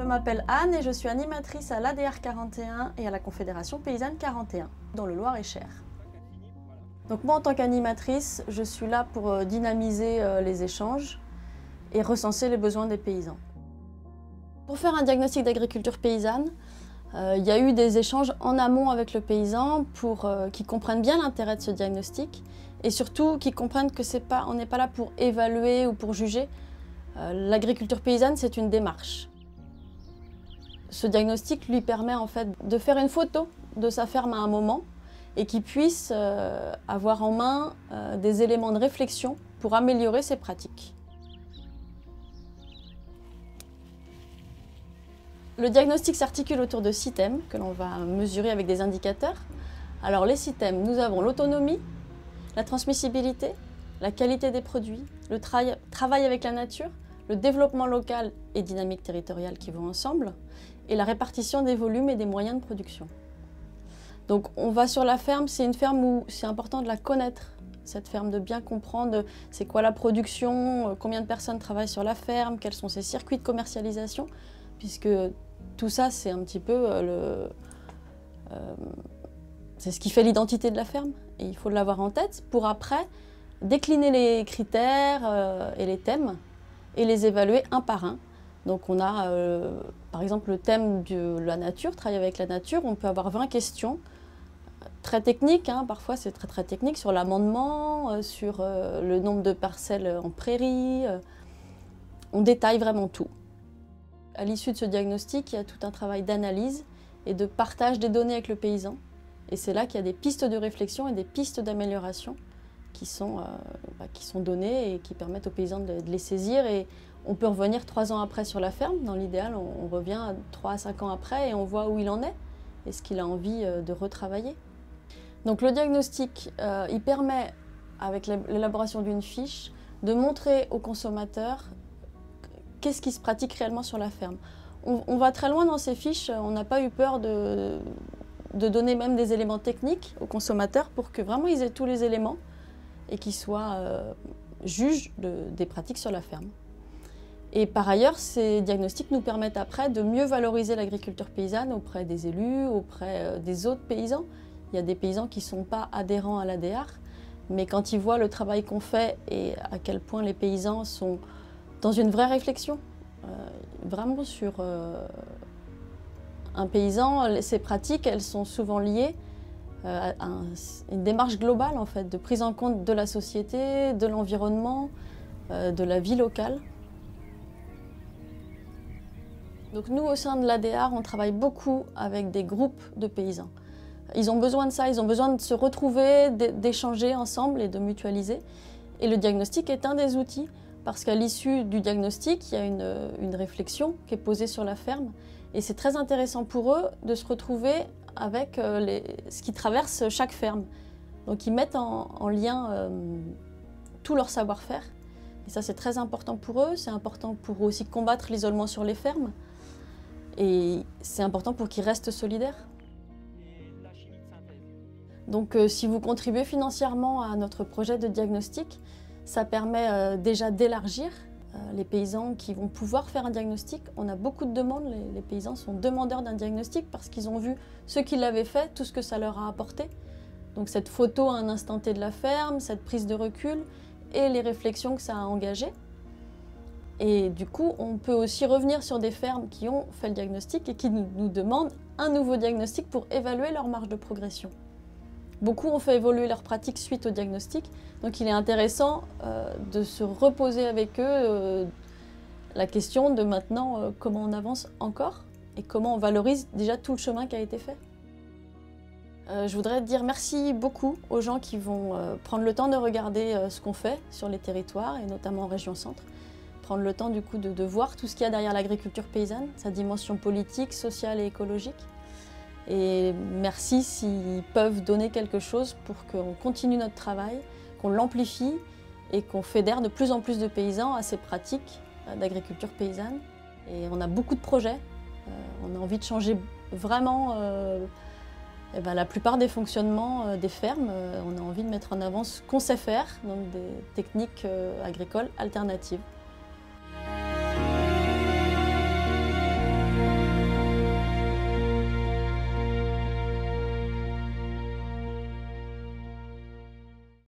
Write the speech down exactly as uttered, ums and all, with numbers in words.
m'appelle Anne et je suis animatrice à l'A D R quarante et un et à la Confédération Paysanne quarante et un, dans le Loir-et-Cher. Donc moi, en tant qu'animatrice, je suis là pour dynamiser les échanges et recenser les besoins des paysans. Pour faire un diagnostic d'agriculture paysanne, euh, il y a eu des échanges en amont avec le paysan pour euh, qu'il comprenne bien l'intérêt de ce diagnostic et surtout qu'il comprenne que c'est pas, on n'est pas là pour évaluer ou pour juger. Euh, l'agriculture paysanne, c'est une démarche. Ce diagnostic lui permet en fait de faire une photo de sa ferme à un moment et qu'il puisse euh, avoir en main euh, des éléments de réflexion pour améliorer ses pratiques. Le diagnostic s'articule autour de six thèmes que l'on va mesurer avec des indicateurs. Alors les six thèmes, nous avons l'autonomie, la transmissibilité, la qualité des produits, le tra- travail avec la nature, le développement local et dynamique territoriale qui vont ensemble, et la répartition des volumes et des moyens de production. Donc on va sur la ferme, c'est une ferme où c'est important de la connaître, cette ferme, de bien comprendre c'est quoi la production, combien de personnes travaillent sur la ferme, quels sont ses circuits de commercialisation, puisque tout ça c'est un petit peu le... Euh, c'est ce qui fait l'identité de la ferme, et il faut l'avoir en tête pour après décliner les critères euh, et les thèmes et les évaluer un par un. Donc on a euh, par exemple le thème de la nature, travailler avec la nature, on peut avoir vingt questions, très techniques, hein, parfois c'est très très technique, sur l'amendement, euh, sur euh, le nombre de parcelles en prairie, euh, on détaille vraiment tout. À l'issue de ce diagnostic, il y a tout un travail d'analyse et de partage des données avec le paysan, et c'est là qu'il y a des pistes de réflexion et des pistes d'amélioration qui sont, euh, bah, qui sont données et qui permettent aux paysans de, de les saisir. Et on peut revenir trois ans après sur la ferme. Dans l'idéal, on, on revient trois à cinq ans après et on voit où il en est et ce qu'il a envie euh, de retravailler. Donc le diagnostic, euh, il permet, avec l'élaboration d'une fiche, de montrer aux consommateurs qu'est-ce qui se pratique réellement sur la ferme. On, on va très loin dans ces fiches, on n'a pas eu peur de, de donner même des éléments techniques aux consommateurs pour que vraiment ils aient tous les éléments et qu'ils soient euh, juges de, des pratiques sur la ferme. Et par ailleurs, ces diagnostics nous permettent après de mieux valoriser l'agriculture paysanne auprès des élus, auprès euh, des autres paysans. Il y a des paysans qui ne sont pas adhérents à l'A D R, mais quand ils voient le travail qu'on fait et à quel point les paysans sont dans une vraie réflexion, euh, vraiment sur euh, un paysan, ces pratiques, elles sont souvent liées Euh, un, une démarche globale en fait, de prise en compte de la société, de l'environnement, euh, de la vie locale. Donc nous, au sein de l'A D R, on travaille beaucoup avec des groupes de paysans. Ils ont besoin de ça, ils ont besoin de se retrouver, d'échanger ensemble et de mutualiser. Et le diagnostic est un des outils, parce qu'à l'issue du diagnostic, il y a une, une réflexion qui est posée sur la ferme. Et c'est très intéressant pour eux de se retrouver avec euh, les, ce qui traverse chaque ferme. Donc ils mettent en, en lien euh, tout leur savoir-faire. Et ça c'est très important pour eux, c'est important pour eux aussi combattre l'isolement sur les fermes. Et c'est important pour qu'ils restent solidaires. Donc euh, si vous contribuez financièrement à notre projet de diagnostic, ça permet euh, déjà d'élargir euh, les paysans qui vont pouvoir faire un diagnostic. On a beaucoup de demandes, les, les paysans sont demandeurs d'un diagnostic parce qu'ils ont vu ceux qui l'avaient fait, tout ce que ça leur a apporté. Donc cette photo à un instant T de la ferme, cette prise de recul et les réflexions que ça a engagées. Et du coup, on peut aussi revenir sur des fermes qui ont fait le diagnostic et qui nous, nous demandent un nouveau diagnostic pour évaluer leur marge de progression. Beaucoup ont fait évoluer leurs pratiques suite au diagnostic, donc il est intéressant euh, de se reposer avec eux euh, la question de maintenant euh, comment on avance encore et comment on valorise déjà tout le chemin qui a été fait. Euh, je voudrais dire merci beaucoup aux gens qui vont euh, prendre le temps de regarder euh, ce qu'on fait sur les territoires et notamment en région centre. Prendre le temps du coup de, de voir tout ce qu'il y a derrière l'agriculture paysanne, sa dimension politique, sociale et écologique. Et merci s'ils peuvent donner quelque chose pour qu'on continue notre travail, qu'on l'amplifie et qu'on fédère de plus en plus de paysans à ces pratiques d'agriculture paysanne. Et on a beaucoup de projets, euh, on a envie de changer vraiment euh, eh ben, la plupart des fonctionnements euh, des fermes. Euh, on a envie de mettre en avant ce qu'on sait faire, donc des techniques euh, agricoles alternatives.